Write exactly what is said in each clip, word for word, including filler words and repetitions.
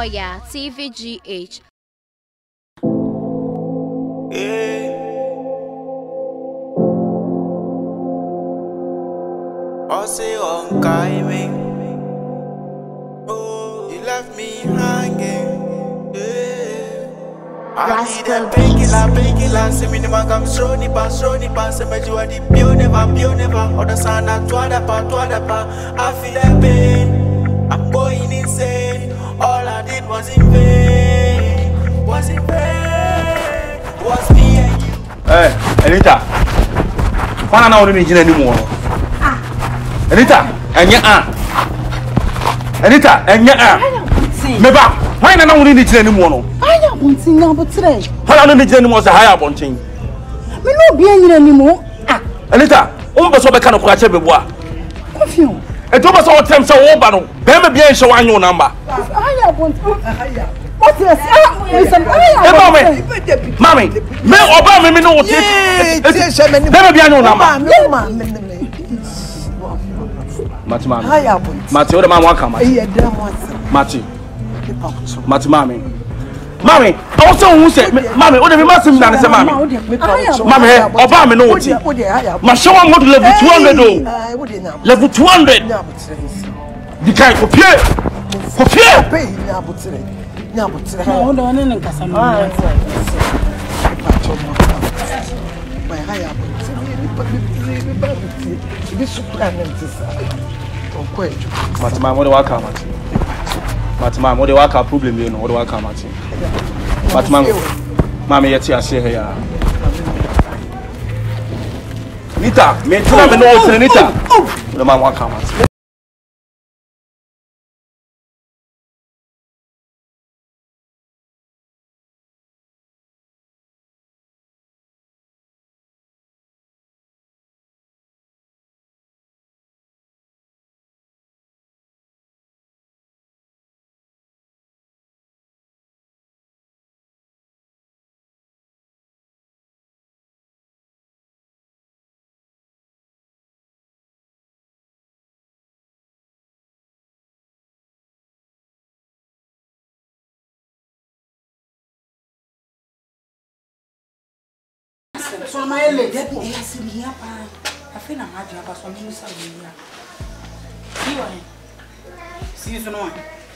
Oya T V G H. Yeah. I say on timing. Oh, you left me hanging. I need a painkiller, painkiller. Say me never come show ni pa, show ni pa. Say me you are the pure never, pure never. Other side na to other pa, to other pa. I feel that pain. I'm going insane. All I did was in vain. Was in vain. Was me and you. Hey, Anita. Why not only need anymore? Ah. Anita, and ya ah. Anita, and ya ah. Meba, why not only need anymore? Bunting now, but today. How long did you know was a higher bunting? Me no be anymore. Ah, Anita, almost all the kind of catch every boy. Confused. And Thomas all time so old, but Bama bien show on your number. Higher bunting. What is ah? Mommy, mommy, me Obama me know what it is. Bama bien your number. Mati mami. Higher bunting. Mati, what am I welcome? Mati. Mati mami. Mommy, also who said, Mommy, what have you must have done? Mommy, Mommy, Obama, no, my show I'm going to level two hundred. Level two hundred. The guy for Pierre. For Pierre. Hold on and Cassandra. My higher. This Matima, what do I come at? Matima, what do I come problem? You know, what do I come at? But mammy, mammy, yet I say here. Nita, me too have an old Nita. The man will come at. So my lady, I feel I'm mad about some news. See what? See you soon.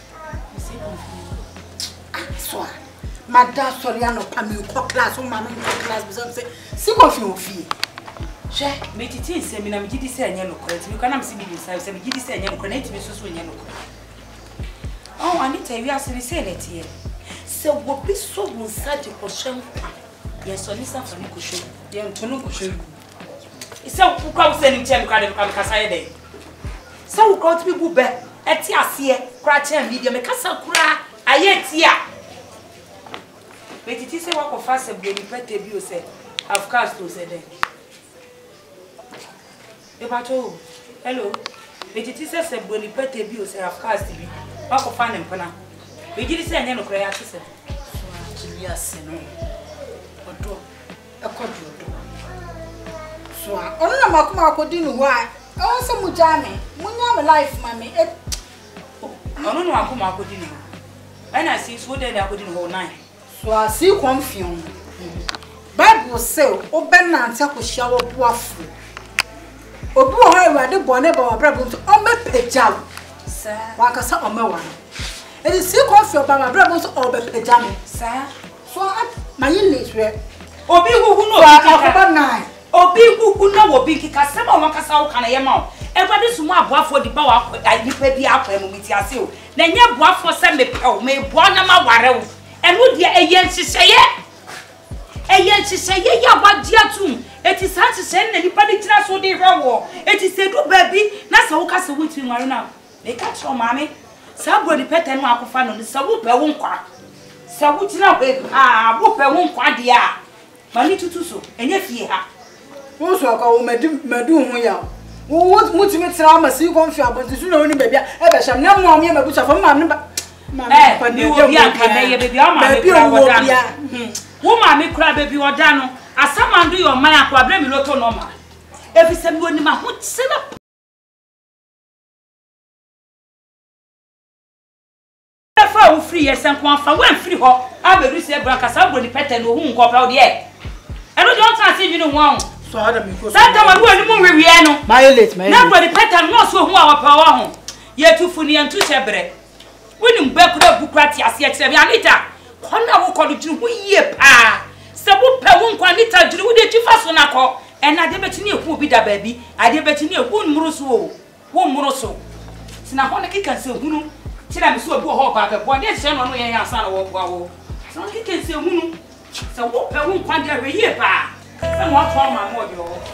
So, my dad, sorry, I'm not coming to class. Oh, mamma, class, but say, see what you feel. She made it in seminar, me did this and yellow credit. You cannot see me inside, so we did this and yellow credit, Missus Yellow. Oh, I need to tell you, as we say it here. So, what be so such a question? Yes, so listen for me, Kushu. Young Tonu Kushu. It's so who comes sending Chem Card of Casaya Day. So who called me Bube, at Tiasia, Cratch and Media, Macassa Cra, I yet here. But it is a walk of fast and baby pet debut, said, of course, to say then. Ebato, hello. But it is a said, when you pet debut, say, of course, to be walk of fun and pana. We did say, and no cry, said. Yes, no. A quadruple. So I don't know what I didn't why. I also Mujami. Munya life, mammy. I don't know how I could dinner. And I see so that I couldn't hold nine. So I see confusion. Bible say, open and take a shower waffle. Or go ahead, the bonnet or problem to on my pajama. Sir, like a son of my one. It is so confusion by my brothers or the pajama, sir. So my English were. Obi who know about nine. Obi who know Obi Kikasama Wakasa can I am out. Everybody smart boy for the power I depend the apple with your seal. Then your boy for some may Bonama Warrow. And would ye a yen to say it? A yen to say, yeah, what dear tomb. It is hard to send anybody to us for the war. It is a good baby. That's how Castle with you now. They catch your mammy. Somebody pet and mark of fun on the Sabupa won't quack. Sabutina with ah, Whooper won't quack the air. Money to do so, and if ye have. What's what I will do here? What would you make some see one fear, but you know, baby, ever shall no more me, but from mamma. Mamma, you will be a baby, woman, me cry, baby, or Dano. As someone do your man, I blame you, not normal. Every seven would my hood set up. a wo free yesen ko afa wan free ho aberu se bra kasa bro ni pete no hu nko pa wo de e eno de on tan se dwunu ho so ada me ko santa ma wo ni mu wewie no my late my na bro ni pete no so hu a wa pa wa ho ye tufu ni entu shebre woni mba kura bukrati ase e kire bi anita kona wo ko do dwunu ho yie pa se bo pe wo nkwa anita dwunu wo de twifa so na ko ena de betini eku obi da ba bi ade betini eku nmuru so o wo nmuru so sina ho ne kika se hunu tira me so obi ho ba ka bo de se no no ye yan sa na wo bo wo sina kika se hunu se wo pe wo nkwa de ahwe yie pa se mo atwa ma mo de o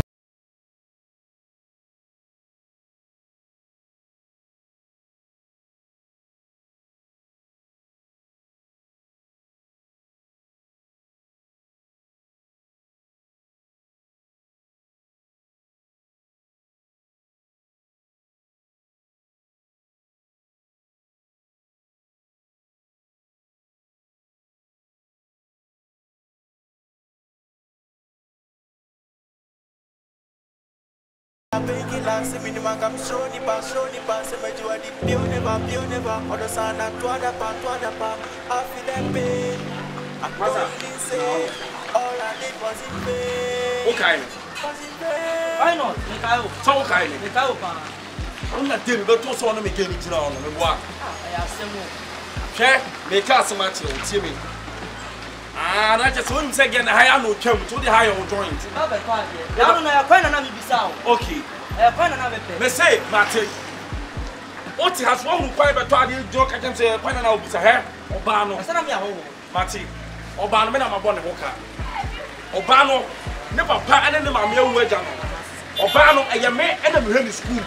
Painkiller, say me the man come show ni pa, show ni pa. Say me you are the pure never, pure never. Other side and to other pa, to other pa. I feel that pain. I'm going insane. All I did was in vain. Okay. Was in vain. Why not? Mekayo. So okay. Mekayo pa. Una dem be to so no me gani jira ono me boa. Ah, ya semo. Hwe, me ka asmati o tie me. Ah, na je so nim se ge na haya no twam, to the haya o joint. Ba be kwa de. Ya no na ya kwa na na mi bisa o. Okay. Eh kwa na na be pe. Me say, Mate. Oti has one who kwa be to ade jo ka jem se kwa na na obisa he. Oba no. Asa na me aho. Mate. Oba no me na mabọ ne ho ka. Oba no ne papa ene ne mama ewu agya no. Oba no eye me ene me hwe ni school.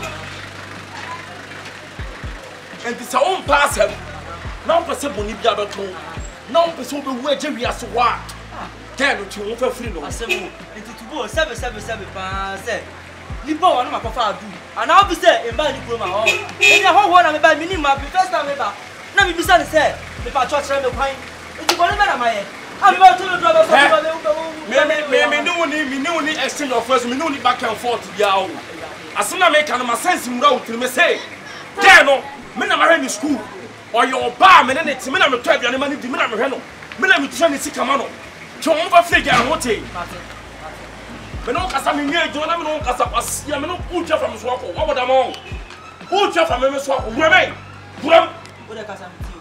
Enti sa on pass him. Na on pese boni bia beto. Na on pese obewu agya wi aso wa. Ke no twi won fa free no. Asemo. Enti tubo seven seven seven pa se. Nipa wa no makofa adu. Ana obi se emba ni kuro ma ho. Eni ho ho na me ba mini ma first time me ba. Na me bisa ne se me pa church me kwan. Enti ko ne ba na maye. Abi ba to do ba so ba me me me me no ni me no ni exchange of first me no ni back and forth ya o. Asena me kan ma sense mura utiri me say. There no me na ma ni school. Or your bar me ne ne ti me na me to aduane ma ni di me na me hwe no. Me na me tua ni sika ma no. Cho on ba fake ya hote. Me no kasa me nye jo na me no kasa pasia me no uja from so akọ. Wa boda mo. Uja from me so akọ. Bure me. Bure. O de kasa mi ti.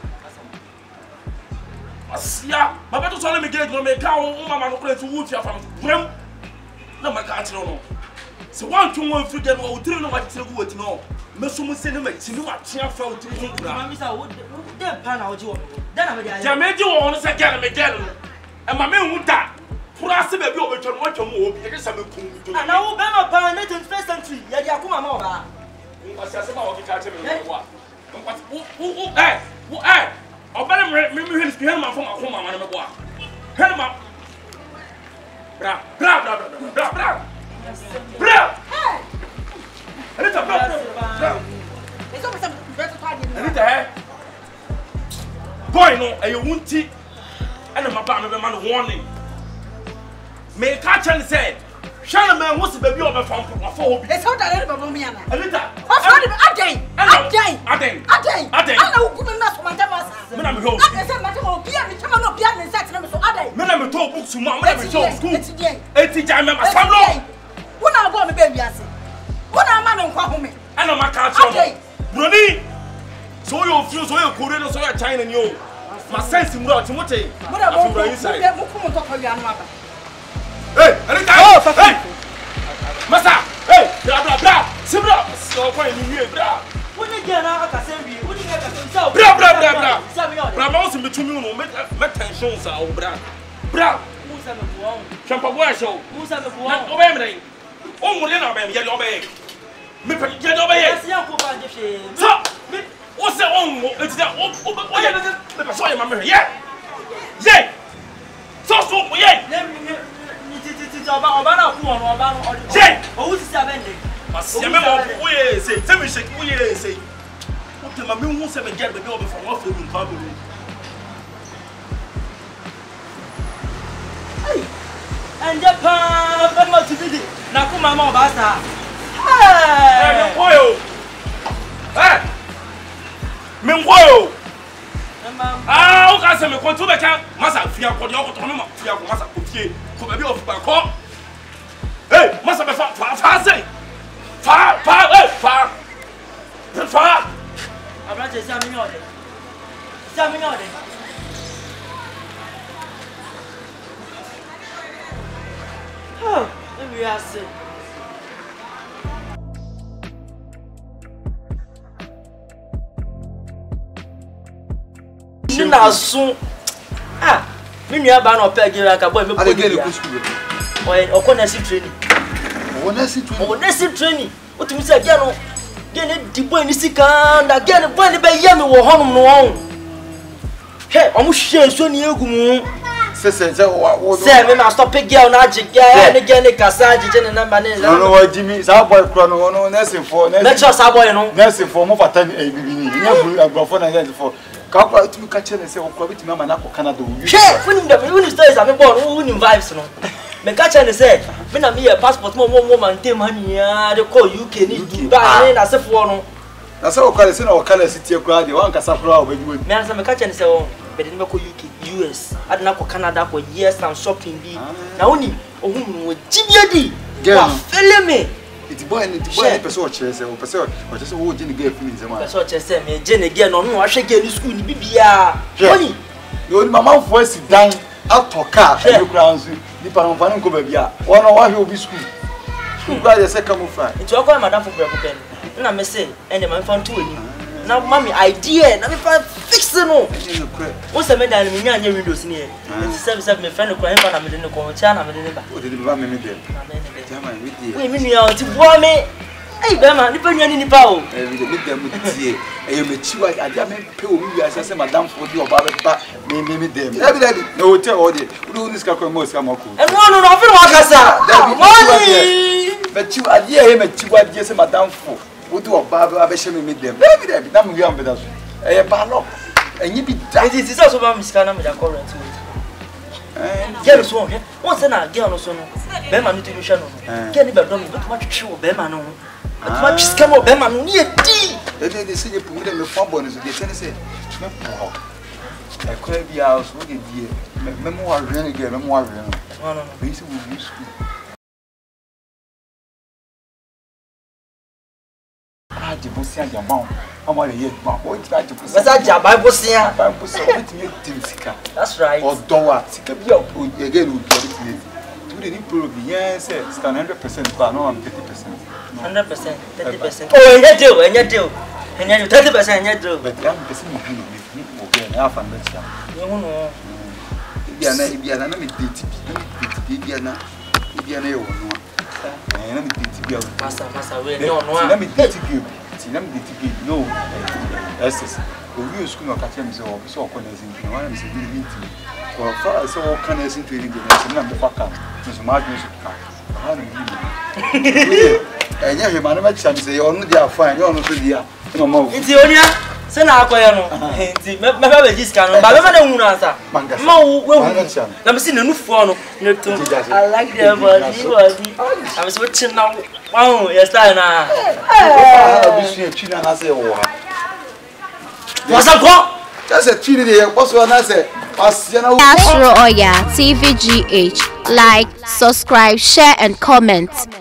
Asia, my better son me get no me ka o mama no kure to wuti afa brem na ma ka atire no se wan tun wan frige no o tire no ma tire go wati no me so mu se ne ma ti no ma tia fa o tire ko kura Mami sa wo de pa na o ji wo da na me de aye ja me ji wo no se gele me gele no e ma me hu da pura se ba bi o be twa no wa twa mu obi e se me kun to na wo be ma pa na twenty-first century ya di akuma ma oba o asia se ba o ki ka tire me wa o o o eh o eh Obere me me hwe ni ma fo ma ko ma ma me boa. Hwe ma. Bra, bra, bra, bra, bra, bra. Bra. Hey. Anita bra. Bra. Eso pesa beto pa di. Anita eh. Boy no, e wunti. Ana ma ba me be ma no warning. Me ka chan say, Shana man wants to be over from for obi. It's how that baba me ana. Anita. Of how the aden. Aden. Aden. Aden. Aden. Ana ugu me na so manta mas. Me na me ho. Na say manta mo bia me chama no bia ne set na me so aden. Me na me to books mo, me na me show school. Eti dey. Eti jam me samlo. Wona go me be biase. Wona ma me nkwa ho me. Ana maka cho. Broni. So you feel so you Korea so you China ni o. Ma sense mu ro timote. Mo da mo mo ko mo to ko wi anu aba. Hey, Anita. Oh, hey. Masa. Hey, bra bra bra. Sibra. So ko ni mi bra. woni je na aka se wi woni je ka se sa Bra bra bra bra. sa mi o Bra ma o se metumi no me me tension sa o bra. Bra. musa me buo Champa boy show. musa me buo Na o be me. O mo le na be me ye do be. Me pe ye do be ye. asi an ko ba je hwe So, me o se on mo eti da o o ye me pe so ye ma me ye. Ye. So so mo ye. ne ni ti ti ti oba oba na ku on oba no Je. o wusi sa bende Mas ya me mo o ye say, say me shake o ye say. O te ma me hu se me get be be o be from off the room family. and je pa ba mo ti bidi na ku mama oba sa Eh, me eh ngoyo. Eh. Me ngoyo. Ah, o ka se me kontu be kan. Masa fia ko de o ko to no ma fia ko masa ko fie. Ko be bi o fa ko. Hey, masa be fa fa fa say. Fa fa eh fa. Fa. Abra je si ami ode. Si ami ode. Oh, we are sick. Na so ah me nua ba na opege ranka boy me podi ya oy okona si training okona si training okona si training o tumi se ge no ge ne di boy ni sika nda ge ne boy ni be ye me wo honum no on he o mu hye so ni egu mu se se se wo se me ma stop girl na age ge ne ge ne kasa age ne number ne no no wa jimi sa boy kro no no nursing for nursing lecture sa boy no nursing for mo fatan e bibi ni nya buru agrofo na nursing for ka kwa tumi ka chene se okwa bitimi ama na ko Canada o she funim dem funim stories am born funim vibes no me ka chene se me na me passport mo mo man tem hania de call U K ni Dubai na se fo no na se okwa se na okala city ekwa de wan kasa pro a obaji we me na me ka chene se o be de me ko U K U S ad na ko Canada ko years and shopping bi na oni ohun wo jibiadi wa fele me It's boy and it's boy person chese o person o chese wo je ni girl feel nzema person chese me je ni girl no no ahwe girl ni school ni bibia oni yo ni mama fo si dan atoka e kura nzu ni pa no fa nko ba bia wono wa hwe obi school school gba je se camouflage nti wa kwa madam fo brebo ken na me say ene man fa nto ani na mami idea na me fa fix no o se me dan me nya nya windows ni e nti service service me friend ko en fa na me de ko cha na me de ba o de ba me me de jama we de we mi nua ti bo me ei be ma ni pa nua ni ni pa o e we de me de mu tie e ye me chiwa adia me pe o mi wi ase se madam fo di oba be ba me me me de e bi de no hotel o de u ni ska ko mo ska mo ko e no no no fi wa kasa money me chiwa adia ye me chiwa adia se madam fo u di oba be be she me me de e bi de na me wi am be da so e ye ba lo enyi bi da it is so ba mi ska na me da current girl so he won say na girl no so no be ma no ti no hwe no girl ni be do me but ma twetwe wo be ma no but ma twiska mo be ma no ni e di e de de se je pu de me fo bo no so de tene se me po e ko e bia so de die me mo wa hwe ni girl me mo wa hwe no no no be se wo wi school ah de bo se aja ma o le ye ma o ti aja bo se mesa aja ba bo se a ba bo se o ti me tim sika that's right o do wa sika bia o again o do ti tu de ni problem yes sika one hundred percent ba no am thirty percent one hundred percent thirty percent oh enye deal enye deal enye thirty percent enye deal but am pese mo hunu ni mo ge na afa na tia we hunu bia na bia na na me date bi bia na bia na ye wo no eh na me date bia masa masa we ni ono a na me date bi ti na me date bi no yes yes o wi school no ka tia me se o so ko na zin na me se bi ni ti ko fa so o kan na zin to ni go na me fa ka me so ma ju so ka ha na mi enye he ma na ma tia me se yo no dia fa enye ono so dia no ma o nti onia se na akoye no nti me me ba be scan no ba be ma na hunu ansa ma wo we na me se na nufu no ne to I like the body body am so chin na wow yes ta na ah bi su e twi na na se wo ha wasa ko just a twi de boss wa na se asia na Astro Oya T V G H. Like, subscribe, share and comment.